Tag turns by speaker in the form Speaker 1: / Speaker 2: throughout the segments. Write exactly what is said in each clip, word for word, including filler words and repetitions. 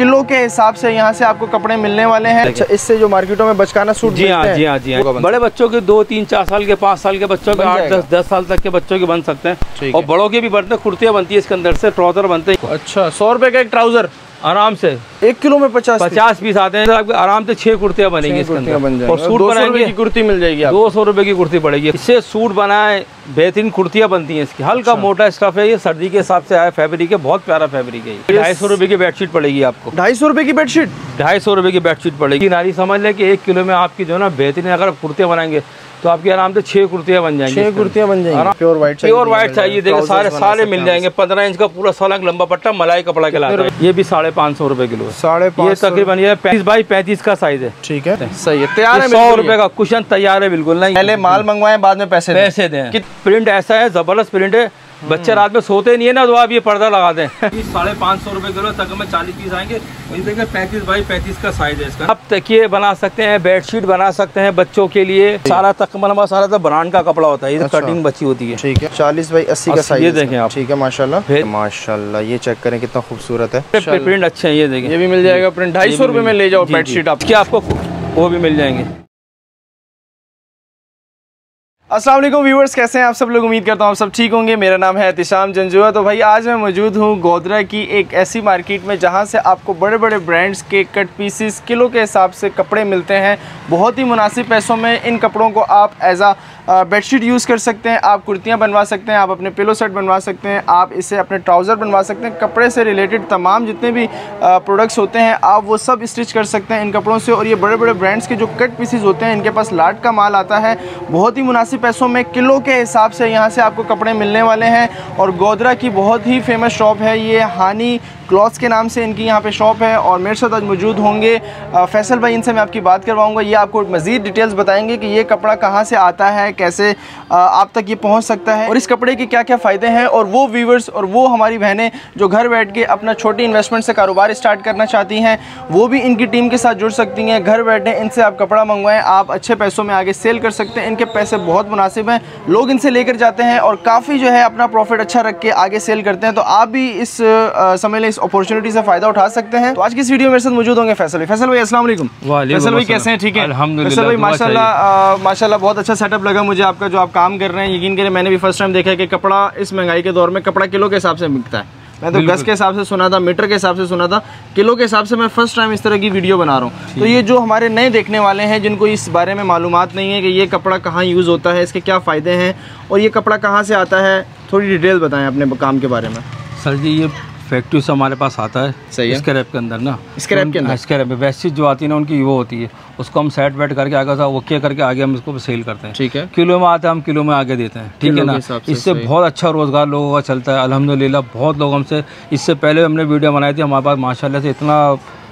Speaker 1: Kilo के हिसाब से यहाँ से आपको कपड़े मिलने वाले हैं। अच्छा, इससे जो मार्केटों में बचकाना सूट
Speaker 2: जी हाँ जी हाँ जी हाँ, बड़े बच्चों के दो तीन चार साल के पाँच साल के बच्चों के आठ दस दस साल तक के बच्चों के बन सकते हैं और बड़ों के भी बनते हैं। कुर्तियाँ बनती है इसके अंदर से, ट्राउजर बनते हैं।
Speaker 1: अच्छा, सौ रुपए का एक ट्राउजर
Speaker 2: आराम से
Speaker 1: एक किलो में पचास
Speaker 2: पचास पीस आते हैं, तो आपके आराम से छह कुर्तियाँ बनेंगी इसके अंदर
Speaker 1: बन
Speaker 2: और सूट बनाएंगे
Speaker 1: की कुर्ती मिल जाएगी,
Speaker 2: दो सौ रुपए की कुर्ती पड़ेगी। इससे सूट बनाए बेहतरीन कुर्तियाँ बनती हैं इसकी। हल्का मोटा स्टफ है, ये सर्दी के हिसाब से आया फैब्रिक है, बहुत प्यारा फैब्रिक है। ढाई सौ रुपए की बेडशीट पड़ेगी आपको।
Speaker 1: ढाई सौ रुपए की बेडशीट
Speaker 2: ढाई सौ रुपए की बेडशीट पड़ेगी। नारी समझ ले कि एक किलो में आपकी जो है ना बेहतरीन अगर कुर्तियाँ बनाएंगे तो आपकी आराम से छह कुर्तियाँ बन जाएंगी।
Speaker 1: छह कुर्तियाँ बन जाएंगी। प्योर व्हाइट
Speaker 2: प्योर व्हाइट चाहिए, देखिए सारे सारे मिल जाएंगे। पंद्रह इंच का पूरा सोलह लंबा पट्टा मलाई कपड़ा के लाता है। ये भी साढ़े पाँच सौ रुपए किलो है। साढ़े ये तकरीबन ये पैंतीस बाई पैंतीस का साइज है।
Speaker 1: ठीक है, सही है, तैयार है।
Speaker 2: सौ रुपए का कुशन तैयार है, बिल्कुल नहीं।
Speaker 1: पहले माल मंगवाए, बाद में पैसे
Speaker 2: पैसे दें। प्रिंट ऐसा है, जबरदस्त प्रिंट है। बच्चे रात में सोते नहीं है ना, तो आप ये पर्दा लगा दें। साढ़े पाँच सौ रुपए किलो तक में चालीस पीस आएंगे। वही देखिए पैंतीस बाई पैंतीस का साइज है इसका। आप तकिए बना सकते हैं, बेडशीट बना सकते हैं बच्चों के लिए। सारा तकमल सारा तो ब्रांड का कपड़ा होता है, ये कटिंग बची होती है।
Speaker 1: ठीक है, चालीस बाई अस्सी का साइज,
Speaker 2: ये देखें आप।
Speaker 1: ठीक है, माशाल्लाह माशाल्लाह, ये चेक करें कितना खूबसूरत है।
Speaker 2: प्रिंट अच्छे हैं, ये देखें।
Speaker 1: ये भी मिल जाएगा प्रिंट। ढाई सौ रुपए में ले जाओ बेडशीट आप,
Speaker 2: क्या आपको वो भी मिल जाएंगे।
Speaker 1: अस्सलाम वालेकुम व्यूअर्स, कैसे हैं आप सब लोग? उम्मीद करता हूँ आप सब ठीक होंगे। मेरा नाम है एहतिशाम जंजुआ। तो भाई आज मैं मौजूद हूँ गोधरा की एक ऐसी मार्केट में जहाँ से आपको बड़े बड़े ब्रांड्स के कट पीसीस किलो के हिसाब से कपड़े मिलते हैं। बहुत ही मुनासिब पैसों में इन कपड़ों को आप एज आ बेडशीट यूज़ कर सकते हैं, आप कुर्तियाँ बनवा सकते हैं, आप अपने पिलो सेट बनवा सकते हैं, आप इससे अपने ट्राउज़र बनवा सकते हैं। कपड़े से रिलेटेड तमाम जितने भी प्रोडक्ट्स होते हैं आप वो सब स्टिच कर सकते हैं इन कपड़ों से। और ये बड़े बड़े ब्रांड्स के जो कट पीसीस होते हैं, इनके पास लाट का माल आता है। बहुत ही मुनासिब पैसों में किलो के हिसाब से यहाँ से आपको कपड़े मिलने वाले हैं। और गोधरा की बहुत ही फेमस शॉप है ये, हानी क्लॉथ्स के नाम से इनकी यहाँ पे शॉप है। और मेरे साथ आज मौजूद होंगे फैसल भाई, इनसे मैं आपकी बात करवाऊँगा। ये आपको मज़ीद डिटेल्स बताएंगे कि ये कपड़ा कहाँ से आता है, कैसे आप तक ये पहुँच सकता है और इस कपड़े के क्या क्या फ़ायदे हैं। और वो व्यूवर्स और वो हमारी बहनें जो घर बैठ के अपना छोटी इन्वेस्टमेंट से कारोबार स्टार्ट करना चाहती हैं, वो भी इनकी टीम के साथ जुड़ सकती हैं। घर बैठे इनसे आप कपड़ा मंगवाएं, आप अच्छे पैसों में आगे सेल कर सकते हैं। इनके पैसे बहुत मुनासिब हैं, लोग इनसे लेकर जाते हैं और काफ़ी जो है अपना प्रॉफिट अच्छा रख के आगे सेल करते हैं। तो आप भी इस समय में इस अपॉर्चुनिटी से फ़ायदा उठा सकते हैं। तो आज की इस वीडियो में मेरे साथ मौजूद होंगे फैसल भाई। फैसल भाई अस्सलाम वालेकुम। फैसल भाई कैसे हैं? ठीक है
Speaker 2: अल्हम्दुलिल्लाह।
Speaker 1: फैसल भाई माशाल्लाह माशाल्लाह बहुत अच्छा सेटअप लगा मुझे आपका, जो आप काम कर रहे हैं। यकीन करें मैंने भी फर्स्ट टाइम देखा है कि कपड़ा इस महंगाई के दौर में कपड़ा किलो के हिसाब से बिकता है। मैं तो गज के हिसाब से सुना था, मीटर के हिसाब से सुना था, किलो के हिसाब से मैं फर्स्ट टाइम इस तरह की वीडियो बना रहा हूँ। तो ये जो हमारे नए देखने वाले हैं जिनको इस बारे में मालूमात नहीं है कि ये कपड़ा कहाँ यूज़ होता है, इसके क्या फ़ायदे हैं और ये कपड़ा कहाँ से आता है, थोड़ी डिटेल बताएं अपने काम के बारे में।
Speaker 2: सर जी, ये फैक्ट्री से हमारे पास आता है। सही है। स्क्रैप के अंदर ना,
Speaker 1: स्क्रैप के अंदर
Speaker 2: स्क्रैप में बेडशीट जो आती है ना, उनकी वो होती है, उसको हम सेट वेट करके आगे सा ओके करके आगे हम इसको सेल करते हैं। ठीक है, किलो में आते हैं हम, किलो में आगे देते हैं। ठीक है ना, इससे बहुत अच्छा रोजगार लोगों का चलता है अल्हम्दुलिल्लाह। बहुत लोग हमसे, इससे पहले हमने वीडियो बनाई थी, हमारे पास माशाल्लाह से इतना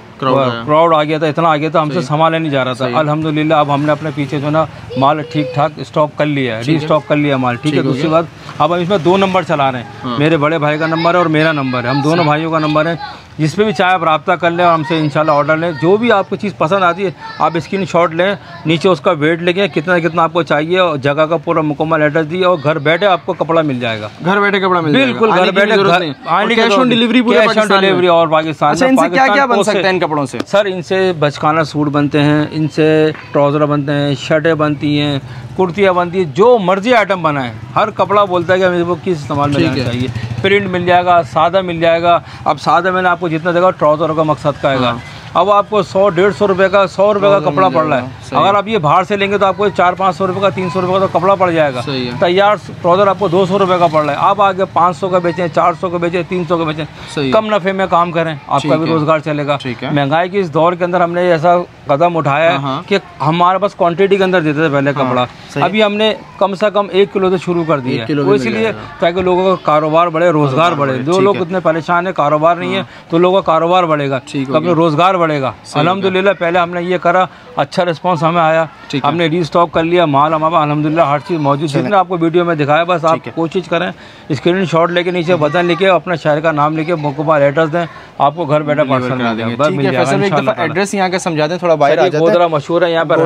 Speaker 2: क्राउड आ गया था, इतना आ गया था, हमसे संभाला नहीं जा रहा था। अल्हम्दुलिल्लाह अब हमने अपने पीछे जो ना माल ठीक ठाक स्टॉक कर लिया है, री स्टॉक कर लिया माल। ठीक है, दूसरी बात अब हम इसमें दो नंबर चला रहे हैं। मेरे बड़े भाई का नंबर है और मेरा नंबर है, हम दोनों भाइयों का नंबर है। जिस पे भी चाहे आप रब्ता कर लें और हमसे इंशाल्लाह ऑर्डर लें। जो भी आपको चीज़ पसंद आती है आप स्क्रीन शॉट लें, नीचे उसका वेट लेके कितना कितना आपको चाहिए और जगह का पूरा मुकम्मल एड्रेस दिए और घर बैठे आपको कपड़ा मिल जाएगा।
Speaker 1: घर बैठे कपड़ा मिल
Speaker 2: बिल्कुल
Speaker 1: जाएगा,
Speaker 2: घर बैठे
Speaker 1: cash on delivery,
Speaker 2: cash on delivery और पाकिस्तान।
Speaker 1: अच्छा, इनसे क्या क्या बन सकता है इन कपड़ों से?
Speaker 2: सर इनसे बचकाना सूट बनते हैं, इनसे ट्राउज़र बनते हैं, शर्टें बनती हैं, कुर्तियाँ बनती है, जो मर्जी आइटम बनाए। हर कपड़ा बोलता है कि हमें वो किस इस्तेमाल में लेना चाहिए। प्रिंट मिल जाएगा, सादा मिल जाएगा। अब सादा मैंने आपको जितना देगा ट्राउज़र का मकसद का आएगा। अब आपको सौ डेढ़ सौ रुपये का सौ रुपये का कपड़ा पड़ रहा है। अगर आप ये बाहर से लेंगे तो आपको चार पाँच सौ रुपये का तीन सौ रुपये का तो कपड़ा पड़ जाएगा। तैयार ट्राउज़र आपको दो सौ रुपये का पड़ रहा है। आप आगे पाँच सौ का बेचें, चार सौ का बेचें, तीन सौ का बेचें, कम नफ़े में काम करें, आपका भी रोजगार चलेगा। महंगाई की इस दौर के अंदर हमने ऐसा कदम उठाया है कि हमारे पास क्वांटिटी के अंदर देते थे पहले कपड़ा, अभी हमने कम से कम एक किलो से शुरू कर दिया है। वो इसलिए ताकि लोगों का कारोबार बढ़े, रोजगार बढ़े। जो लोग इतने परेशान है, कारोबार नहीं है, तो लोगों का कारोबार बढ़ेगा, अपना रोजगार बढ़ेगा। अल्हम्दुलिल्लाह पहले हमने ये करा, अच्छा रिस्पांस हमें आया, हमने रीस्टॉक कर लिया माल हमारे पास अल्हम्दुलिल्लाह हर चीज़ मौजूद। जितने आपको वीडियो में दिखाया, बस आप कोशिश करें, स्क्रीन शॉट लेके नीचे बटन लिखे, अपना शहर का नाम लिखे, मुकम्मल एड्रेस दें, आपको घर बैठा पार्सल मिल जाएगा।
Speaker 1: एड्रेस यहाँ का समझा दें, थोड़ा बाहर आ जाते हैं।
Speaker 2: गोधरा मशहूर है यहाँ पर,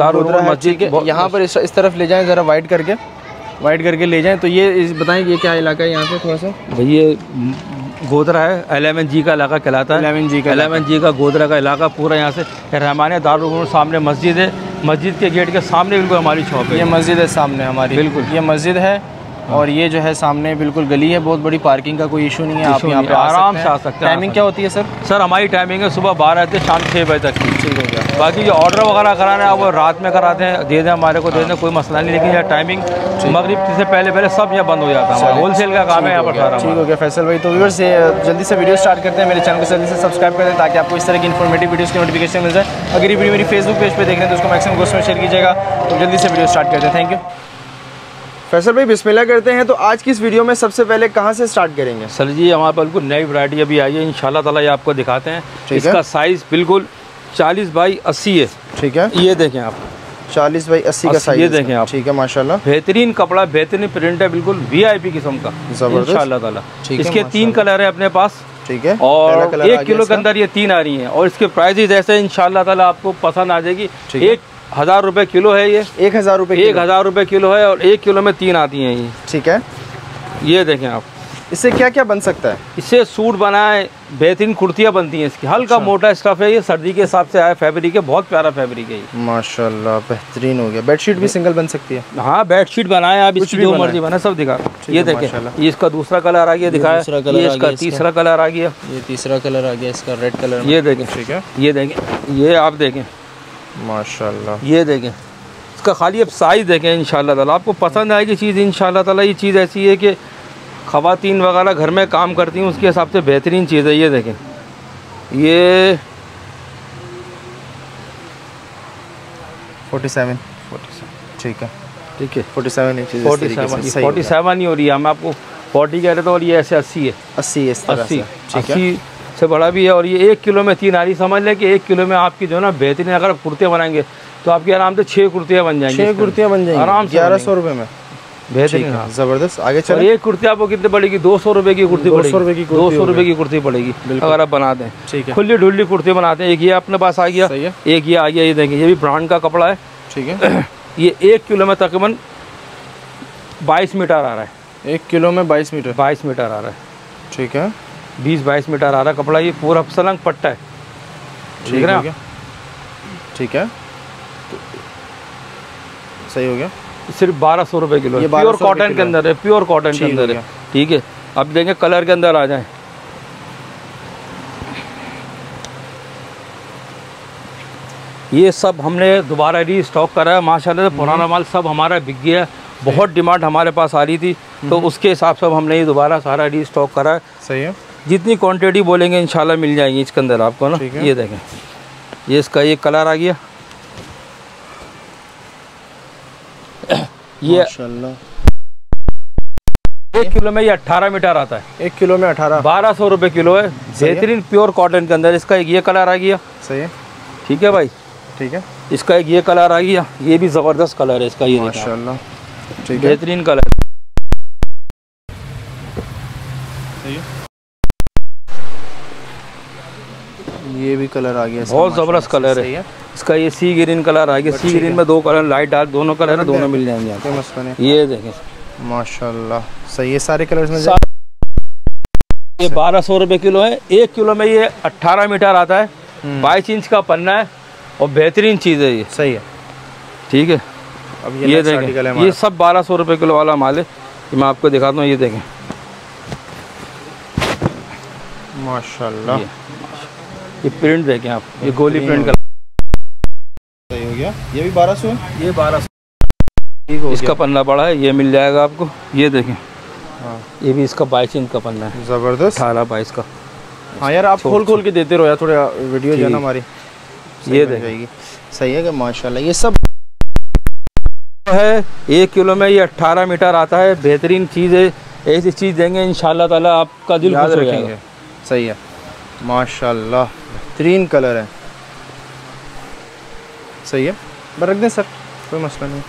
Speaker 2: मस्जिद
Speaker 1: यहाँ पर इस तरफ ले जाएं, ज़रा वाइड करके वाइड करके ले जाएं। तो ये बताएं ये क्या इलाका है यहाँ पे? थोड़ा सा
Speaker 2: भैया गोदरा है, एलेवन जी का इलाका कहलाता है।
Speaker 1: एलेवन जी का
Speaker 2: एलेवन जी का गोदरा का इलाका पूरा यहाँ से रहमानिया दारुल उलूम सामने मस्जिद है, मस्जिद के गेट के सामने बिल्कुल हमारी शॉप है।
Speaker 1: ये मस्जिद है सामने हमारी,
Speaker 2: बिल्कुल
Speaker 1: ये मस्जिद है और ये जो है सामने बिल्कुल गली है, बहुत बड़ी पार्किंग का कोई इशू नहीं है, आप यहाँ पे
Speaker 2: आराम से आ सकते हैं।
Speaker 1: टाइमिंग क्या होती है सर?
Speaker 2: सर हमारी टाइमिंग है सुबह बारह से शाम छः बजे तक।
Speaker 1: ठीक है क्या?
Speaker 2: बाकी जो ऑर्डर वगैरह कराना है वो रात में कराते हैं, दे दें हमारे को, दे दें, कोई मसला नहीं। लेकिन यहाँ टाइमिंग मगरिब से पहले पहले सब यहाँ बंद हो जाता है, होलसेल का काम है यहाँ पर सारा।
Speaker 1: ठीक हो गया फैसल भाई। तो व्यूअर्स से जल्दी से वीडियो स्टार्ट करते हैं, मेरे चैनल को जल्दी से सब्सक्राइब कर दें ताकि आपको इस तरह की इन्फॉर्मेटिव वीडियोस की नोटिफिकेशन मिल जाए। अगर ये वीडियो मेरी फेसबुक पेज पे देख रहे हैं तो उसको मैक्सिमम ग्रुप्स में शेयर कीजिएगा। तो जल्दी से वीडियो स्टार्ट करते हैं। थैंक यू फैसल भाई, बिस्मिल्लाह करते हैं। तो आज की इस वीडियो में सबसे पहले कहाँ से स्टार्ट करेंगे?
Speaker 2: सर जी हमारे पास बिल्कुल नई वैरायटी अभी आई है, इंशाल्लाह ताला ये आपको दिखाते हैं। इसका साइज़ बिल्कुल चालीस बाई अस्सी है।
Speaker 1: ठीक है,
Speaker 2: ये देखें आप,
Speaker 1: चालीस बाई अस्सी का साइज,
Speaker 2: ये देखें आप।
Speaker 1: ठीक है माशाल्लाह,
Speaker 2: बेहतरीन कपड़ा, बेहतरीन प्रिंट है, बिल्कुल वीआईपी किस्म का इंशाल्लाह ताला। इसके तीन कलर है अपने पास,
Speaker 1: ठीक है,
Speaker 2: और एक किलो के अंदर ये तीन आ रही हैं और इसके प्राइसेस ऐसे इंशाल्लाह ताला आपको पसंद आ जाएगी। एक हज़ार रुपये किलो है ये, एक हज़ार रुपये एक हज़ार रुपये किलो है और एक किलो में तीन आती हैं ये।
Speaker 1: ठीक है, ये
Speaker 2: देखें आप,
Speaker 1: इससे क्या क्या बन सकता है?
Speaker 2: इससे सूट बनाए, बेहतरीन कुर्तियाँ बनती हैं इसकी। हल्का अच्छा। मोटा स्टफ है ये, सर्दी के हिसाब से आया फैब्रिक है, बहुत प्यारा फैब्रिक है ये माशाल्लाह, बेहतरीन हो गया। बेडशीट भी सिंगल बन सकती है? हाँ बेडशीट बनाए आप, इसकी जो मर्जी बनाए सब दिखा। ये देखें, ये इसका दूसरा कलर आ गया, दिखाया, ये इसका तीसरा कलर आ गया, ये तीसरा कलर आ गया इसका रेड कलर। ये देखें, ठीक है, ये देखें, ये आप देखें माशाल्लाह, ये देखें इसका खाली अब साइज़ देखें इंशाल्लाह ताला आपको पसंद आएगी चीज़ इंशाल्लाह ताला। ये चीज़ ऐसी है कि ख़वातीन वगैरह घर में काम करती हैं उसके हिसाब से बेहतरीन चीज़ है। ये देखें, ये फोर्टी सेवन, ठीक है, ठीक है, forty seven inches, forty seven forty seven ही हो रही है, हम आपको फोर्टी कह रहे थे और ये ऐसे अस्सी है, अस्सी इस तरह से, अस्सी से बड़ा भी है। और ये एक किलो में तीन आ रही, समझ लें कि एक किलो में आपकी जो है ना बेहतरीन, अगर कुर्तियाँ बनाएंगे तो आपकी आराम से छः कुर्तियाँ बन जाएंगी, छः कुर्तियाँ बन जाएंगी आराम से, ग्यारह सौ रुपये में, बेहतरीन ज़बरदस्त। आगे चलिए, एक कुर्ती आपको कितने पड़ेगी? दो सौ रुपये की कुर्ती पड़ेगी, दो सौ रुपये की दो सौ रुपये की कुर्ती पड़ेगी अगर आप बना दें। ठीक है, खुली ढुल्ली कुर्ती बनाते हैं। एक ये अपने पास आ गया, एक ये आ गया, ये देखें, ये भी ब्रांड का कपड़ा है। ठीक है, ये एक किलो में तकरीबन बाईस मीटर आ रहा है, एक किलो में बाईस मीटर बाईस मीटर आ रहा है। ठीक है, बीस बाईस मीटर आ रहा है कपड़ा, ये पूरा सलंग पट्टा है। ठीक है ना, ठीक है, सही हो गया। सिर्फ बारह सौ रुपये किलो, प्योर कॉटन के अंदर है, प्योर कॉटन के अंदर है। ठीक है, अब देखें कलर के अंदर आ जाए, ये सब हमने दोबारा री स्टॉक करा है माशाल्लाह से। पुराना माल सब हमारा बिक गया है, बहुत डिमांड हमारे पास आ रही थी तो उसके हिसाब से हमने ये दोबारा सारा री स्टॉक करा है। सही है, जितनी क्वांटिटी बोलेंगे इंशाल्लाह मिल जाएगी इसके अंदर आपको ना। ये देखें, ये इसका ये कलर आ गया, ये एक किलो में ये अट्ठारह मीटर आता है, एक किलो में अठारह, बारह सौ रुपये किलो है, बेहतरीन प्योर कॉटन के अंदर। इसका एक ये कलर आ गया, सही है, ठीक है भाई, ठीक है, इसका एक ये कलर आ गया, ये भी ज़बरदस्त कलर है इसका, ये माशाल्लाह, ठीक है, बेहतरीन कलर, सही है, ये भी कलर आ गया, बहुत ज़बरदस्त कलर है इसका। ये सी ग्रीन कलर आ गया, सी ग्रीन में दो कलर, लाइट डार्क दोनों कलर है, दोनों मिल जाएंगे आपको। ये देखें माशाल्लाह, सही है, सारे कलर्स में। ये बारह सौ रुपये किलो है, एक किलो में ये अट्ठारह मीटर आता है, बाईस इंच का पन्ना है और बेहतरीन चीज़ है ये। सही है, ठीक है, अब ये, ये देखें, ये सब बारह सौ रुपये किलो वाला माल है, मैं आपको दिखाता हूँ। ये देखें माशाल्लाह, ये प्रिंट देखें आप, ये गोली प्रिंट का, सही हो गया। ये भी बारह सौ है, ये बारह सौ, इसका पन्ना बड़ा है, ये मिल जाएगा आपको। ये देखें, हाँ, ये भी इसका बाईस इंच का पन्ना है, ज़बरदस्त, अठारह बाईस का। हाँ यार, आप खोल खोल के देते रहो यार, थोड़ा वीडियो जो है ना हमारी, ये देखेगी, सही है कि माशाल्लाह। ये सब है, एक किलो में ये अट्ठारह मीटर आता है, बेहतरीन चीज़ है, ऐसी चीज़ देंगे इंशाल्लाह ताला आपका दिल खुश हो जाएगा। सही है माशाल्लाह, बेहतरीन कलर है, सही है, रख दें सर, कोई मसला नहीं।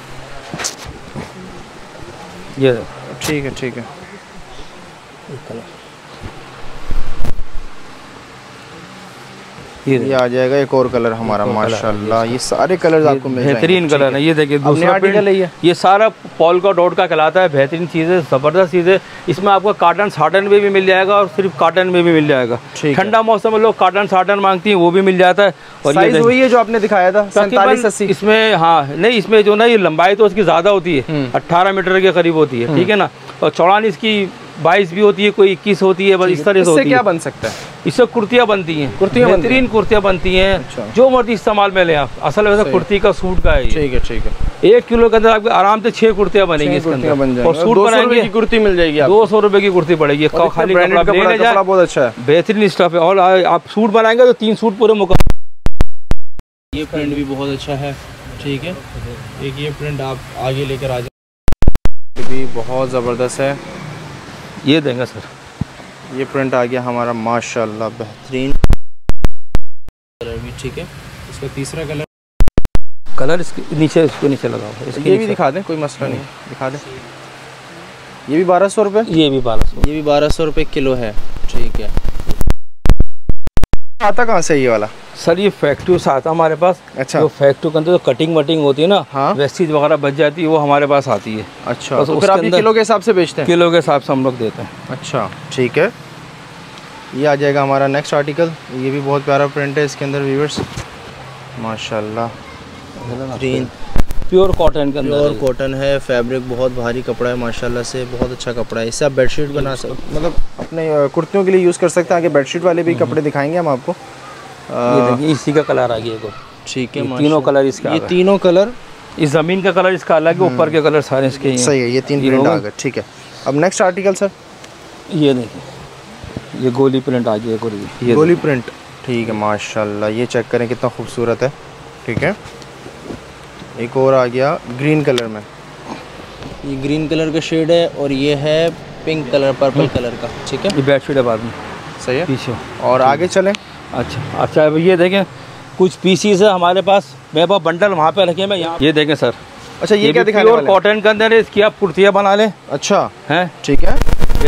Speaker 2: ये ठीक है, ठीक है, एक कलर,
Speaker 1: ये आ जाएगा एक और कलर हमारा, माशाल्लाह ये सारे कलर्स आपको मिल जाएंगे,
Speaker 2: बेहतरीन कलर है। ये देखिए दूसरा आर्टिकल है, ये ये सारा पॉल्का डॉट का कहलाता है, बेहतरीन चीज़ है, ज़बरदस्त चीज़ है। इसमें आपको कॉटन साटन में भी मिल जाएगा और सिर्फ कॉटन में भी मिल जाएगा। ठंडा मौसम में लोग कॉटन साटन मांगती हैं, वो भी मिल जाता है। और साइज वही है जो आपने दिखाया था सैंतालीस अस्सी, इसमें हाँ नहीं, इसमें जो ना ये लंबाई तो उसकी ज़्यादा होती है, अट्ठारह मीटर के करीब होती है, ठीक है ना। और चौड़ाई इसकी बाईस भी होती है, कोई इक्कीस होती है, बस इस तरह से होती है। क्या बन सकता है? इससे कुर्तियाँ बनती हैं, कुर्तियाँ बेहतरीन कुर्तियाँ बनती हैं। अच्छा। जो मर्जी इस्तेमाल में लें आप, असल वैसे कुर्ती का सूट का है। ठीक है ठीक है। एक किलो के अंदर आपको आराम से छह कुर्तियाँ बनेंगी इसके अंदर, और सूट बनाएंगे की कुर्ती मिल जाएगी, दो सौ रुपए की कुर्ती पड़ेगी। खाली कपड़ा बहुत अच्छा है, बेहतरीन स्टफ है। और आप सूट बनाएंगे तो तीन सूट पूरे मुकम्मल।
Speaker 1: ये प्रिंट भी बहुत अच्छा है, ठीक है। एक ये प्रिंट आप आगे लेकर आ जाए, भी बहुत ज़बरदस्त है।
Speaker 2: ये देंगे सर,
Speaker 1: ये प्रिंट आ गया हमारा माशाल्लाह बेहतरीन कलर भी, ठीक है। इसका तीसरा कलर
Speaker 2: कलर इसके नीचे, इसको नीचे लगा हुआ है, इसके
Speaker 1: ये भी दिखा दें, कोई मसला नहीं, दिखा दें। ये भी बारह सौ रुपये,
Speaker 2: ये भी बारह सौ,
Speaker 1: ये भी बारह सौ रुपये किलो है, ठीक है। आता कहाँ से ये वाला?
Speaker 2: सर ये फैक्ट्री से आता हमारे पास। अच्छा। जो फैक्ट्री के अंदर जो कटिंग वटिंग होती है ना, हाँ? वेस्टीज वगैरह बच जाती है, वो हमारे पास आती है। अच्छा, तो फिर आप ये किलो के हिसाब से बेचते हैं? किलो के हिसाब से हम लोग देते हैं। अच्छा ठीक है। ये आ जाएगा हमारा नेक्स्ट आर्टिकल, ये भी बहुत प्यारा प्रिंट है इसके अंदर व्यूअर्स, माशाल्लाह ग्रीन प्योर कॉटन के अंदर,
Speaker 1: प्योर कॉटन है, फैब्रिक बहुत भारी कपड़ा है माशाल्लाह से, बहुत अच्छा कपड़ा है। इससे आप बेडशीट बना सकते, मतलब अपने कुर्तियों के लिए यूज़ कर सकते हैं। आगे बेडशीट वाले भी कपड़े दिखाएंगे हम आपको।
Speaker 2: ये देखिए इसी का कलर आ गया,
Speaker 1: ठीक है।
Speaker 2: तीनों कलर इसके,
Speaker 1: ये तीनों कलर,
Speaker 2: इस ज़मीन का कलर इसका अलग है, ऊपर के कलर सारे इसके ही हैं।
Speaker 1: सही है, ये तीन प्रिंट आ गए, ठीक है। अब नेक्स्ट आर्टिकल सर,
Speaker 2: ये देखिए ये गोली प्रिंट आ गया,
Speaker 1: ये गोली प्रिंट, ठीक है माशाल्लाह। ये चेक करें कितना खूबसूरत है, ठीक है। एक और आ गया ग्रीन कलर में, ये ग्रीन कलर का शेड है, और ये है पिंक कलर, पर्पल कलर का, ठीक है।
Speaker 2: ये बेडशीट है बाद में,
Speaker 1: सही है पीछे। और आगे चलें।
Speaker 2: अच्छा अच्छा, अब ये देखें कुछ पीसीस है हमारे पास, मेरे पास बंडल वहाँ पे रखे मैं यहाँ, ये देखें सर। अच्छा ये, ये क्या दिखाने वाले हैं? कॉटन के अंदर है, इसकी आप कुर्तियाँ बना लें। अच्छा है, ठीक है।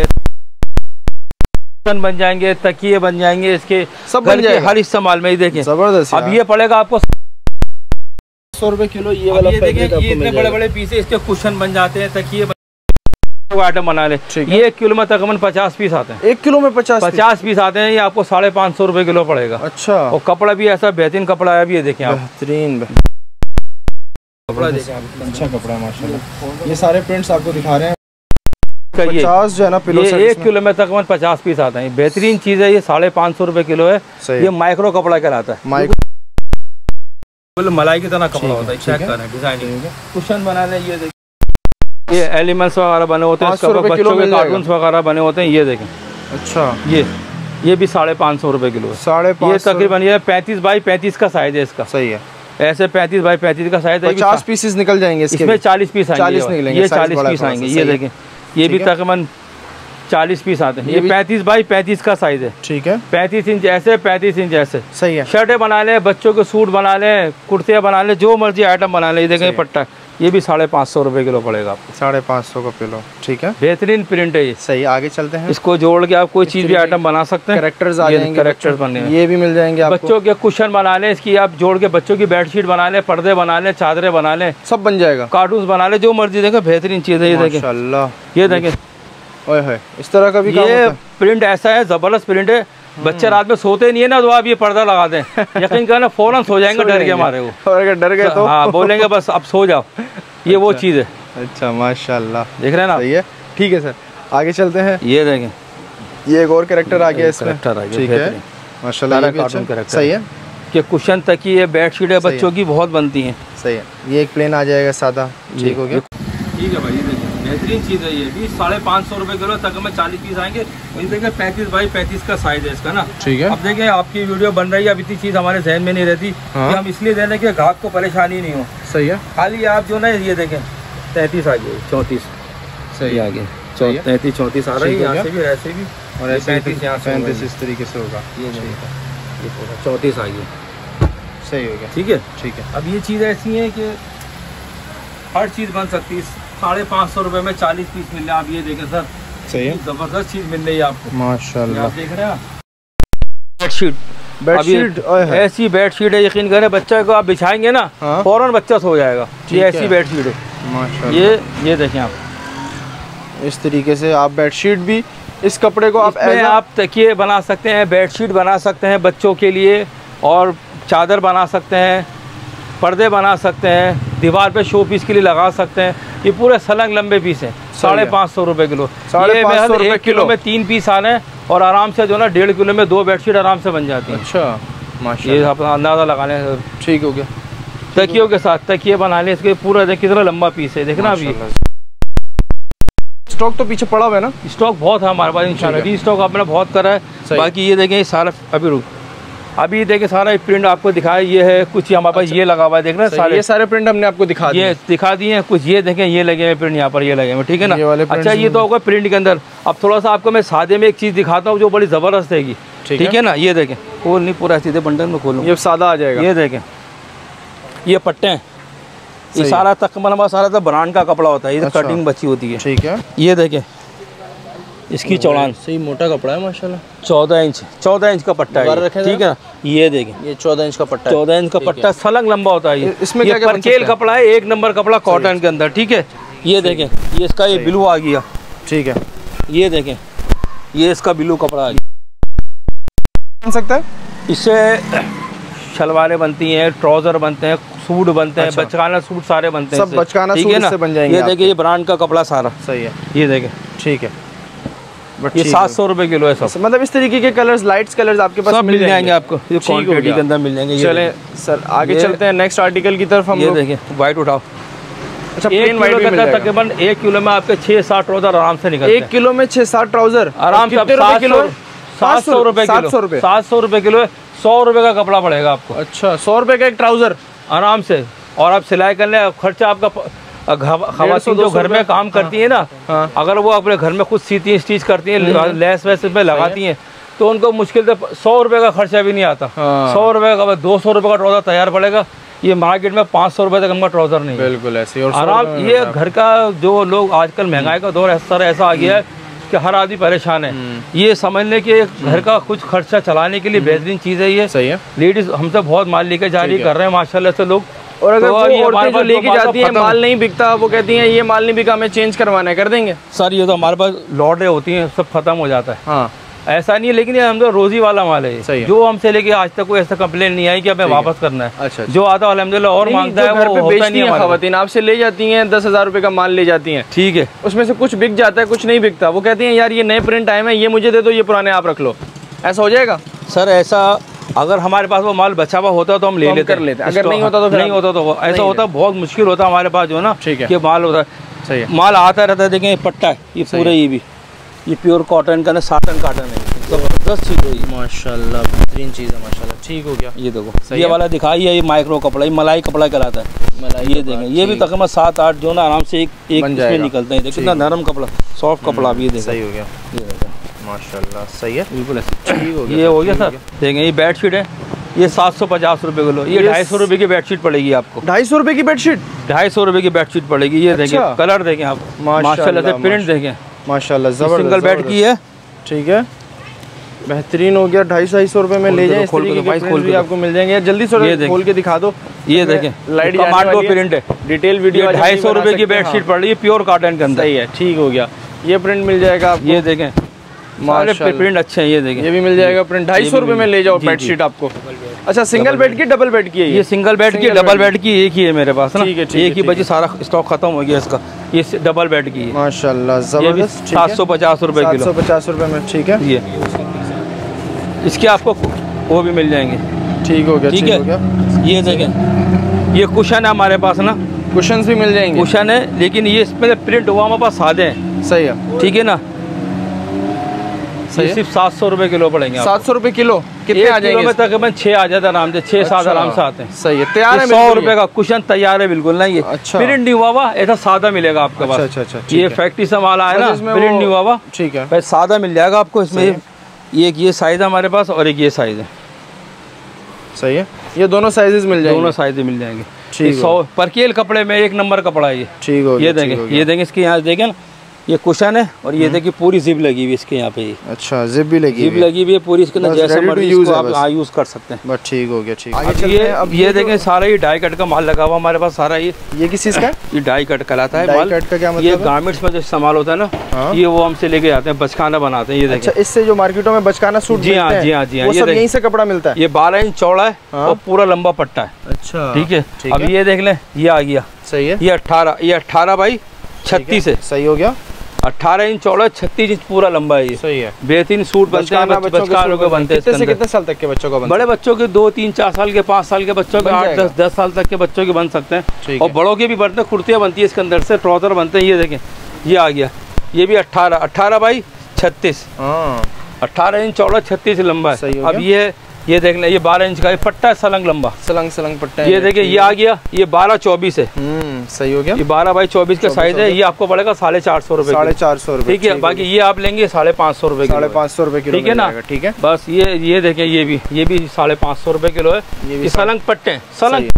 Speaker 2: बन जाएंगे, तकिए बन जाएंगे, इसके सब बन जाएंगे हर इस्तेमाल में। ये देखें जबरदस्त। अब ये पड़ेगा आपको सौ रुपए किलो। ये वाला ये देखें, ये इतने बड़े बड़े पीसे, इसके कुशन बन जाते हैं, तकिए आइटम बना ले। ये एक किलो में तकरीबन पचास पीस आते हैं, एक किलो में पचास पचास पीस आते हैं। ये आपको साढ़े पाँच सौ रुपए किलो पड़ेगा। अच्छा। और कपड़ा भी ऐसा बेहतरीन कपड़ा है, अभी ये देखें आप, बेहतरीन कपड़ा देखें, अच्छा कपड़ा है माशाल्लाह। ये सारे प्रिंट्स आपको दिखा रहे हैं, पचास जो है ना पिलो, ये एक किलो में तकरीबन पचास पीस आते हैं। बेहतरीन चीज़ है, ये साढ़े पाँच सौ रुपए किलो है। ये माइक्रो कपड़ा कहलाता है, माइक्रो मलाई की तरह कपड़ा होता है। चेक करें डिजाइनिंग, कुशन बना लें। ये ये एलिमेंट्स वगैरह बने होते हैं, बच्चों के कार्टून्स वगैरह बने होते हैं। ये देखें, अच्छा ये ये भी साढ़े पाँच सौ रुपये किलो है, साढ़े ये तकरीबन ये पैंतीस बाई पैंतीस का साइज है इसका। सही है, ऐसे पैंतीस बाई पैंतीस का साइज है। पचास पीसेस निकल जाएंगे इसमें, चालीस पीस आएंगे, ये चालीस पीस आएंगे। ये देखें, ये भी तकरीबन चालीस पीस आते हैं। ये पैंतीस बाई पैंतीस का साइज है, ठीक है। पैंतीस इंच ऐसे, पैंतीस इंच ऐसे, सही है। शर्टें बना लें, बच्चों के सूट बना लें, कुर्तियाँ बना लें, जो मर्जी आइटम बना लें। ये देखें पट्टा, ये भी साढ़े पाँच सौ रुपये किलो पड़ेगा आपको, साढ़े पाँच सौ का किलो, ठीक है। बेहतरीन प्रिंट है ये, सही। आगे चलते हैं, इसको जोड़ के आप कोई चीज़ भी आइटम बना सकते हैं। कैरेक्टर्स आ जाएंगे, कैरेक्टर्स बने, ये भी मिल जाएंगे आपको। बच्चों के कुशन बना लें, इसकी आप जोड़ के बच्चों की बेडशीट बना लें, पर्दे बना लें, चादरें बना लें, सब बन जाएगा। कार्टून बना लें, जो मर्जी देखें, बेहतरीन चीज़ है। ये देखें माशाल्लाह, ये देखें, ओए है इस तरह का भी ये प्रिंट ऐसा है, जबरदस्त प्रिंट है। बच्चे रात में सोते नहीं है ना, तो आप ये पर्दा लगा दें, यकीन करना फौरन सो जाएंगे डर के हमारे को। और अगर डर गए तो हाँ बोलेंगे बस अब सो जाओ। ये वो चीज़ है। अच्छा माशाल्लाह, देख रहे हैं ना, सही है, ठीक है सर। आगे चलते हैं, ये देखें, ये एक और कैरेक्टर आ गया इसमें, ठीक है माशाल्लाह, कार्टून कैरेक्टर, सही है। कि कुशन तकिए, बेडशीट है बच्चों की बहुत बनती हैं, सही है। ये एक प्लेन आ जाएगा सादा, ठीक हो गया, ठीक है भाई। बेहतरीन चीज़ है, ये भी साढ़े पाँच सौ रुपये किलो तक में चालीस पीस आएंगे। वही देखिए पैंतीस बाई पैंतीस का साइज है इसका ना, ठीक है। अब देखिए आपकी वीडियो बन रही है, अब इतनी चीज़ हमारे जहन में नहीं रहती, हाँ। कि हम इसलिए दे रहे कि ग्राहक को परेशानी नहीं हो, सही है। खाली आप जो ना ये देखें तैंतीस आ गई, चौंतीस, सही आ गई, तैंतीस चौंतीस आ रही है, यहाँ से भी ऐसे भी, और ऐसे पैंतीस यहाँ से पैंतीस इस तरीके से होगा। ये चौंतीस आ गई, सही हो गया, ठीक है ठीक है। अब ये चीज़ ऐसी है कि हर चीज़ बन सकती है। साढ़े पाँच सौ रुपये में चालीस पीस मिल रहे हैं। आप ये देखें सर, सही है, जबरदस्त चीज़ मिल रही है आपको माशाल्लाह। आप देख रहे हैं बेडशीट,
Speaker 1: बेडशीट
Speaker 2: ऐसी बेडशीट है, यकीन करें बच्चा को आप बिछाएंगे ना
Speaker 1: हाँ?
Speaker 2: फौरन बच्चा सो जाएगा। ये ऐसी बेडशीट है
Speaker 1: माशाल्लाह।
Speaker 2: ये ये देखें आप,
Speaker 1: इस तरीके से आप बेडशीट भी इस कपड़े को आप
Speaker 2: इसमें आप तकिए बना सकते हैं, बेडशीट बना सकते हैं बच्चों के लिए, और चादर बना सकते हैं, पर्दे बना सकते हैं, दीवार पे शो पीस के लिए लगा सकते हैं। ये पूरे सलंग लंबे पीस हैं, साढ़े पाँच सौ रुपये किलो।
Speaker 1: साढ़े पाँच सौ रुपये
Speaker 2: एक किलो में तीन पीस आ रहे हैं और आराम से जो ना डेढ़ किलो में दो बेडशीट आराम से बन जाती है।
Speaker 1: अच्छा माशाल्लाह,
Speaker 2: ये अपना अंदाज़ा लगाने
Speaker 1: ठीक हो गया।
Speaker 2: तकियों के साथ तकिए बनाने, इसके पूरा देख कितना लंबा पीस है, देखना अभी।
Speaker 1: स्टॉक तो पीछे पड़ा हुआ है ना?
Speaker 2: स्टॉक बहुत है हमारे पास इंशाल्लाह, री स्टॉक आपने बहुत करा है। बाकी ये देखें सारा अभी रुक अभी देखें सारा प्रिंट आपको दिखाया, ये है कुछ हमारे पास ये लगा हुआ है, देखना सारे
Speaker 1: ये सारे प्रिंट हमने आपको दिखा दिए,
Speaker 2: ये दिखा दिए हैं। कुछ ये देखें ये लगे हुए प्रिंट, यहाँ पर ये लगे हुए, ठीक है ना। अच्छा ये तो होगा प्रिंट के अंदर। अब थोड़ा सा आपको मैं सादे में एक चीज़ दिखाता हूँ जो बड़ी ज़बरदस्त है, ठीक है ना। ये देखें, खोल नहीं पूरा सीधे बंडल में खोलूँ,
Speaker 1: ये सादा आ जाएगा।
Speaker 2: ये देखें ये पट्टे हैं, ये सारा तकरीबन सारा तो ब्रांड का कपड़ा होता है, ये कटिंग बची होती है,
Speaker 1: ठीक है।
Speaker 2: ये देखें इसकी चौड़ान
Speaker 1: सही मोटा कपड़ा है माशाल्लाह,
Speaker 2: चौदह इंच चौदह इंच का पट्टा है, ठीक है। ये देखें
Speaker 1: ये चौदह इंच का पट्टा,
Speaker 2: चौदह इंच का पट्टा सलंग लंबा होता है।
Speaker 1: इसमें
Speaker 2: ये परकेल कपड़ा है, एक नंबर कपड़ा कॉटन के अंदर, ठीक है। ये देखें ये इसका ये ब्लू आ गया,
Speaker 1: ठीक है।
Speaker 2: ये देखें ये इसका ब्लू कपड़ा आ गया, बन सकता है। इससे शलवारें बनती हैं, ट्राउजर बनते हैं, सूट बनते हैं, बचकाना सूट सारे बनते हैं,
Speaker 1: सब बचकाना सूट से बन जाएंगे।
Speaker 2: ये देखिए ये ब्रांड का कपड़ा सारा
Speaker 1: सही है,
Speaker 2: ये देखें,
Speaker 1: ठीक है।
Speaker 2: ये सात सौ रुपए किलो है सब।
Speaker 1: मतलब इस तरीके के कलर्स, लाइट्स कलर्स आपके पास
Speaker 2: सब मिल जाएंगे आपको, ये क्वांटिटी के अंदर मिल जाएंगे।
Speaker 1: चलें सर आगे चलते हैं नेक्स्ट आर्टिकल की तरफ। हम
Speaker 2: ये देखें वाइट उठाओ।
Speaker 1: अच्छा प्लेन वाइट भी मिल जाएगा।
Speaker 2: तकरीबन एक किलो में आपके छह सात ट्राउजर आराम से निकलते हैं।
Speaker 1: एक किलो में छह सात ट्राउजर
Speaker 2: आराम से किलो, सात सौ रुपए किलो, सात सौ रुपए किलो है, सौ रुपए का कपड़ा पड़ेगा आपको।
Speaker 1: अच्छा सौ रुपए का एक ट्राउजर आराम से,
Speaker 2: और आप सिलाई करने खर्चा आपका खवातीन जो घर में काम करती है ना,
Speaker 1: हाँ।
Speaker 2: अगर वो अपने घर में खुद सीती हैं, स्टिच करती हैं, लेस वैस में लगाती हैं, तो उनको मुश्किल से सौ रुपए का खर्चा भी नहीं आता।
Speaker 1: हाँ।
Speaker 2: सौ रुपए का दो सौ रुपए का ट्राउजर तैयार पड़ेगा। ये मार्केट में पाँच सौ रुपए तक हमका ट्राउजर नहीं।
Speaker 1: बिल्कुल ऐसे और
Speaker 2: आराम। ये घर का जो लोग आजकल महंगाई का दौर ऐसा ऐसा आ गया है कि हर आदमी परेशान है। ये समझ लें कि घर का कुछ खर्चा चलाने के लिए बेहतरीन चीज़ है ये।
Speaker 1: सही है।
Speaker 2: लेडीज हमसे बहुत माल लेकर जारी कर रहे हैं माशाल्लाह से लोग।
Speaker 1: और अगर
Speaker 2: तो
Speaker 1: वो
Speaker 2: ये
Speaker 1: औरतें जो लेके जाती हैं माल नहीं बिकता, वो कहती हैं ये माल नहीं बिका, हमें चेंज करवाना है, कर देंगे
Speaker 2: सर। ये तो हमारे पास लॉटें होती हैं, सब खत्म हो जाता है।
Speaker 1: हाँ
Speaker 2: ऐसा नहीं है, लेकिन ये हम तो रोजी वाला माल है।
Speaker 1: सही है।
Speaker 2: जो हमसे लेके आज तक कोई ऐसा कंप्लेन नहीं आई कि हमें वापस करना है।
Speaker 1: अच्छा, अच्छा।
Speaker 2: जो आता अल्हम्दुलिल्लाह और मांगता है
Speaker 1: घर
Speaker 2: वो
Speaker 1: पे
Speaker 2: होता
Speaker 1: बेचती
Speaker 2: नहीं है।
Speaker 1: खवातीन आपसे ले जाती हैं, दस हजार रुपए का माल ले जाती हैं,
Speaker 2: ठीक है।
Speaker 1: उसमें से कुछ बिक जाता है, कुछ नहीं बिकता। वो कहती हैं यार ये नए प्रिंट आए हैं, ये मुझे दे दो, ये पुराने आप रख लो। ऐसा हो जाएगा
Speaker 2: सर? ऐसा अगर हमारे पास वो माल बचा हुआ होता तो हम ले लेते,
Speaker 1: कर लेते। अगर नहीं होता तो
Speaker 2: नहीं होता तो ऐसा होता, बहुत मुश्किल होता हमारे पास जो ना,
Speaker 1: ठीक है,
Speaker 2: कि माल होता है।
Speaker 1: सही है।
Speaker 2: माल आता रहता है। देखें ये पट्टा है, ये पूरे, ये भी ये प्योर कॉटन का ना, साटन कॉटन है, जबरदस्त चीज़ है ये
Speaker 1: माशाल्लाह, बेहतरीन चीज़ है माशाल्लाह। ठीक हो गया।
Speaker 2: ये देखो ये वाला दिखाई है, ये माइक्रो कपड़ा, ये मलाई कपड़ा कहलाता है। मलाई ये देखें, ये भी तकरीबन सात आठ जो ना आराम से एक एक इसमें निकलते हैं। देखो कितना नरम कपड़ा, सॉफ्ट कपड़ा भी। ये देखो
Speaker 1: सही हो गया,
Speaker 2: ये देखो
Speaker 1: माशाल्लाह सही है,
Speaker 2: बिल्कुल
Speaker 1: ठीक हो गया।
Speaker 2: ये हो गया सर। देखें ये बेडशीट है, ये सात सौ पचास रुपये किलो। ये ढाई सौ रुपये की बेडशीट पड़ेगी आपको।
Speaker 1: ढाई सौ रुपये की बेडशीट,
Speaker 2: ढाई सौ रुपये की बेडशीट पड़ेगी। ये देखें कलर देखें आप, माशाल्लाह से प्रिंट देखें
Speaker 1: माशाल्लाह, जबरदस्त।
Speaker 2: सिंगल बेड की है,
Speaker 1: ठीक है, बेहतरीन हो गया। ढाई ढाई सौ रुपये में ले जाएं, इस तरीके के प्रिंट भी आपको मिल जाएंगे। जल्दी से खोल के दिखा दो। ये देखें
Speaker 2: लाइट कमांडो प्रिंट है,
Speaker 1: डिटेल वीडियो।
Speaker 2: ढाई सौ रुपये की बेडशीट पड़ रही है, प्योर कॉटन के अंदर।
Speaker 1: सही है, ठीक हो गया। ये प्रिंट मिल जाएगा आपको।
Speaker 2: ये देखें माशाल्लाह प्रिंट अच्छे हैं। ये देखें ये
Speaker 1: भी मिल जाएगा प्रिंट। ढाई सौ रुपये में ले जाओ बेडशीट आपको। अच्छा सिंगल बेड की डबल बेड की है?
Speaker 2: ये सिंगल बेड की, डबल बेड की एक ही है मेरे पास ना।
Speaker 1: ठीक है,
Speaker 2: एक ही बची, सारा स्टॉक खत्म हो गया इसका। ये डबल बेड की है
Speaker 1: माशाल्लाह, जबरदस्त।
Speaker 2: सात सौ पचास रुपये किलो,
Speaker 1: सात सौ पचास रुपये में, ठीक है।
Speaker 2: ये इसके आपको वो भी मिल जाएंगे।
Speaker 1: ठीक हो गया, ठीक है।
Speaker 2: ये देखें ये कुशन है हमारे पास ना,
Speaker 1: कुशन भी मिल जाएंगे।
Speaker 2: कुशन है, लेकिन ये इसमें प्रिंट हुआ हमारे पास सादे हैं।
Speaker 1: सही है,
Speaker 2: ठीक है ना। ये सिर्फ सात सौ रुपये किलो पड़ेंगे।
Speaker 1: सात सौ रुपये किलो कितने आ जाएंगे?
Speaker 2: में तकरीबन छः आ जाते हैं आराम से, छः सात आराम से आते हैं।
Speaker 1: सही है, तैयार है।
Speaker 2: सौ रुपये का कुशन तैयार है बिल्कुल ना। ये
Speaker 1: अच्छा,
Speaker 2: प्रिंट नहीं हुआ हुआ, ऐसा सादा मिलेगा आपके पास।
Speaker 1: अच्छा अच्छा,
Speaker 2: ये फैक्ट्री से माल आया ना, प्रिंट नहीं हुआ हुआ,
Speaker 1: ठीक है,
Speaker 2: सादा मिल जाएगा आपको इसमें। एक ये साइज है हमारे पास और एक ये साइज है।
Speaker 1: सही है, ये दोनों साइजेस मिल जाएंगे।
Speaker 2: दोनों साइज मिल जाएंगे।
Speaker 1: ठीक,
Speaker 2: सौ परकेल कपड़े में एक नंबर कपड़ा है ये।
Speaker 1: ठीक हो,
Speaker 2: ये देंगे, ये देंगे इसके यहाँ देखें ना, ये कुशन है और ये देखिए पूरी जिप लगी हुई है इसके यहाँ पे।
Speaker 1: अच्छा, जिप भी लगी
Speaker 2: जिप लगी हुई है पूरी इसके अंदर, जैसे मर्जी इसको आप हाँ यूज़ कर सकते हैं।
Speaker 1: बस ठीक हो गया, ठीक है।
Speaker 2: अब ये अब ये देखें सारा ये डाई कट का माल लगा हुआ हमारे पास सारा। ये
Speaker 1: ये किस चीज़ का? ये
Speaker 2: डाई कट कहलाता है माल।
Speaker 1: कट का क्या मतलब?
Speaker 2: ये गारमेंट्स में जो इस्तेमाल होता है ना, ये वो हमसे लेके जाते हैं, बचकाना बनाते हैं। ये देखें।
Speaker 1: अच्छा, इससे जो मार्केटों में बचकाना सूट
Speaker 2: जी हाँ जी हाँ जी हाँ,
Speaker 1: ये सब यहीं से कपड़ा मिलता है।
Speaker 2: ये बारह इंच चौड़ा है और पूरा लंबा पट्टा है।
Speaker 1: अच्छा,
Speaker 2: ठीक है। अब ये देख लें, ये आ गया।
Speaker 1: सही है।
Speaker 2: ये अट्ठारह ये अट्ठारह बाई छत्तीस है।
Speaker 1: सही हो गया।
Speaker 2: अट्ठारह इंच चौड़ा, छत्तीस इंच पूरा लंबा है। ये
Speaker 1: सही है।
Speaker 2: बेहतरीन सूट बनते हैं, बच्चों के बनते हैं।
Speaker 1: कितने से कितने साल तक के बच्चों का बनते हैं?
Speaker 2: बड़े बच्चों के दो तीन चार साल के, पाँच साल के बच्चों के, आठ दस दस साल तक के बच्चों के बन सकते हैं। और बड़ों के भी बनते हैं, कुर्तियाँ बनती है इसके अंदर से, ट्राउजर बनते हैं। ये देखें, ये आ गया। ये भी अट्ठारह अट्ठारह बाई छत्तीस, अट्ठारह इंच चौड़ा, छत्तीस लंबा है। अब ये ये देख लें, ये बारह इंच का ये पट्टा है, सलंग लंबा,
Speaker 1: सलंग सलंग पट्टा है।
Speaker 2: ये देखिए, ये आ गया। ये बारह चौबीस है।
Speaker 1: सही हो गया।
Speaker 2: ये बारह बाई चौबीस का साइज है। ये आपको पड़ेगा साढ़े चार सौ रुपए,
Speaker 1: साढ़े चार सौ रुपए।
Speaker 2: ठीक है। बाकी ये आप लेंगे साढ़े पाँच सौ रुपए,
Speaker 1: साढ़े पाँच सौ रुपए किलो,
Speaker 2: ठीक है ना।
Speaker 1: ठीक है।
Speaker 2: बस ये ये देखें, ये भी ये भी साढ़े पाँच सौ रुपए किलो है। ये सलंग पट्टे हैं, सलंग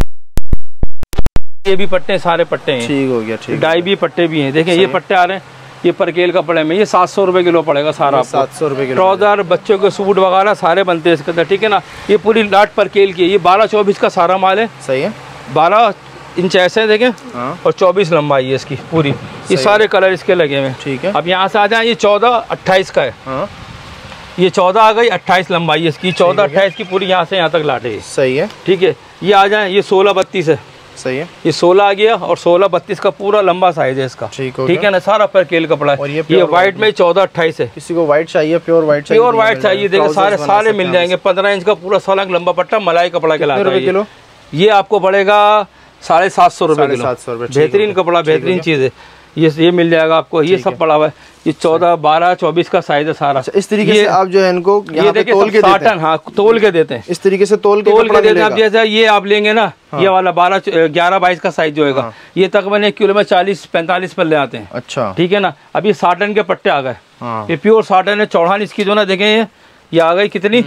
Speaker 2: ये भी पट्टे हैं, सारे पट्टे हैं।
Speaker 1: ठीक हो गया, ठीक।
Speaker 2: डाई भी पट्टे भी हैं। देखें, ये पट्टे आ रहे हैं, ये परकेल कपड़े में। ये सात सौ रुपए किलो पड़ेगा सारा,
Speaker 1: सात सौ रुपए किलो।
Speaker 2: ट्राउजर, बच्चों के सूट वगैरह सारे बनते हैं इसके अंदर, ठीक है ना। ये पूरी लाट परकेल की है। ये बारह चौबीस का सारा माल है।
Speaker 1: सही है।
Speaker 2: बारह इंच ऐसे देखें और चौबीस लंबाई है इसकी पूरी। ये सारे कलर इसके लगे हुए हैं,
Speaker 1: ठीक है।
Speaker 2: अब यहाँ से आ जाए, ये चौदह अट्ठाईस का है। ये चौदह आ गई, अट्ठाईस लंबाई है इसकी, चौदह अट्ठाईस की पूरी यहाँ से यहाँ तक लाटे है।
Speaker 1: सही है, ठीक है।
Speaker 2: ये आ जाए, ये सोलह बत्तीस है।
Speaker 1: सही है।
Speaker 2: ये सोलह आ गया और सोलह बत्तीस का पूरा लंबा साइज है इसका, ठीक है ना। सारा परकेल कपड़ा है। ये, ये व्हाइट में चौदह अट्ठाईस है।
Speaker 1: किसी को व्हाइट चाहिए, प्योर व्हाइट चाहिए,
Speaker 2: प्योर व्हाइट चाहिए, देखो सारे सारे मिल जाएंगे। पंद्रह इंच का पूरा सलंग लंबा पट्टा, मलाई कपड़ा कहलाता है किलो। ये आपको पड़ेगा साढ़े सात सौ रुपए किलो। बेहतरीन कपड़ा, बेहतरीन चीज है। ये ये मिल जाएगा आपको। ये सब पड़ा हुआ है। ये चौदह बारह चौबीस का साइज है सारा।
Speaker 1: इस तरीके से आप जो है इनको
Speaker 2: ये देखिए, तोल के देते हैं। हाँ, तोल के देते हैं, इस तरीके से तोल के तोल के देते हैं। आप जैसे ये आप लेंगे ना, ये वाला बारह ग्यारह बाईस का साइज जो होगा, ये तकरीबन एक किलो में चालीस पैंतालीस पर ले आते हैं। अच्छा, ठीक है ना। अब ये साटन के पट्टे आ गए। ये प्योर साटन है। चौड़ान इसकी जो ना देखें, ये ये आ गई कितनी,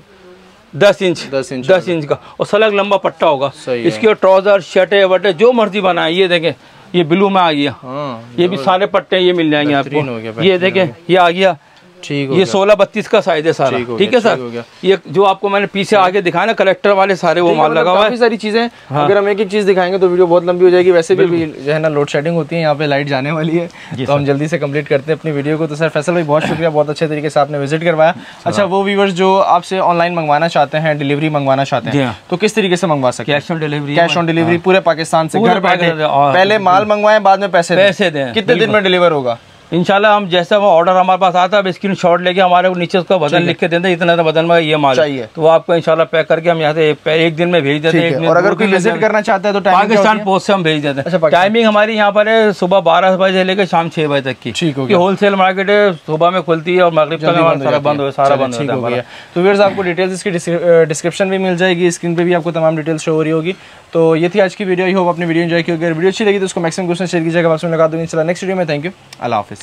Speaker 2: दस इंच दस इंच दस इंच का, और सलग लंबा पट्टा होगा इसके। ट्राउजर, शर्टे वटे जो मर्जी बनाए। ये देखें, ये ब्लू में आ गया। ये भी सारे पट्टे ये मिल जाएंगे आपको। ये देखें, ये आ गया। ठीक है। ये सोलह बत्तीस का साइज है सारा, ठीक है सर। ये जो आपको मैंने पीछे आगे दिखाया ना, कलेक्टर वाले सारे वो माल लगा हुआ है। काफी सारी चीजें, अगर हम एक एक चीज दिखाएंगे तो वीडियो बहुत लंबी हो जाएगी। वैसे भी जो है ना, लोड शेडिंग होती है, यहाँ पे लाइट जाने वाली है, तो हम जल्दी से कंप्लीट करते हैं अपनी वीडियो को। तो सर फैसल भाई, बहुत शुक्रिया, बहुत अच्छे तरीके से आपने विजिट करवाया। अच्छा, वो व्यूअर्स जो आपसे ऑनलाइन मंगवाना चाहते हैं, डिलीवरी मंगवाना चाहते हैं, तो किस तरीके से मंगवा सकते हैं? Cash on delivery. Cash on delivery पूरे पाकिस्तान से, घर बैठे। पहले माल मंगवाएं, बाद में पैसे पैसे दें। कितने दिन में डिलीवर होगा? इंशाल्लाह हम जैसा वो ऑर्डर हमारे पास आता है, स्क्रीन शॉट लेके हमारे को नीचे उसका वजन लिख के देते हैं, इतना वजन में ये माल चाहिए, तो वो आपको इंशाल्लाह पैक करके हम यहाँ से एक दिन में भेज देते हैं। और अगर कोई विजिट करना चाहता है तो पाकिस्तान पोस्ट से हम भेज देते हैं। टाइमिंग हमारी यहाँ पर है सुबह बारह बजे लेकर शाम छह बजे तक की। ठीक है। होलसेल मार्केट है, सुबह में खुलती है और मगरिब तक बंद हो, सारा बंद हो गया। तो व्यूअर्स, आपको डिटेल्स इसकी डिस्क्रिप्शन में मिल जाएगी, स्क्रीन पे भी आपको तमाम डिटेल्स शो हो रही होगी। तो ये थी आज की वीडियो। आई होप अपनी वीडियो एंजॉय की। अगर वीडियो अच्छी लगी तो उसको मैक्सिमम क्वेश्चन शेयर कीजिएगा। आपसे मुलाकात होगी इंशाल्लाह नेक्स्ट वीडियो में। थैंक यू, अल्लाह हाफिज़।